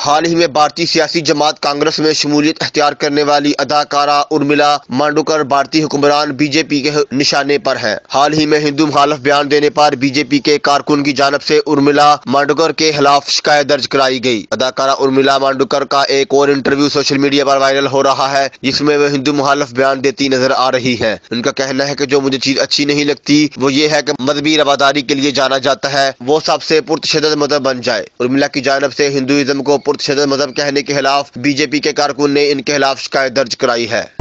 हाल ही में भारतीय सियासी जमात कांग्रेस में शमूलियत अख्तियार करने वाली अदाकारा उर्मिला मांडूकर भारतीय हुक्मरान बीजेपी के निशाने पर हैं। हाल ही में हिंदू मुखालिफ बयान देने पर बीजेपी के कारकुन की जानब से उर्मिला मांडूकर के खिलाफ शिकायत दर्ज कराई गई। अदाकारा उर्मिला मांडूकर का एक और इंटरव्यू सोशल मीडिया पर वायरल हो रहा है, जिसमें वह हिंदू मुखालिफ बयान देती नजर आ रही है। उनका कहना है कि जो मुझे चीज अच्छी नहीं लगती वो ये है कि मजहबी रवादारी के लिए जाना जाता है वो सबसे पुरतशद्दुद मजहब बन जाए। उर्मिला की जानब से हिंदुइज्म को पुरतशद्दुद मजहब कहने के खिलाफ बीजेपी के कारकुन ने इनके खिलाफ शिकायत दर्ज कराई है।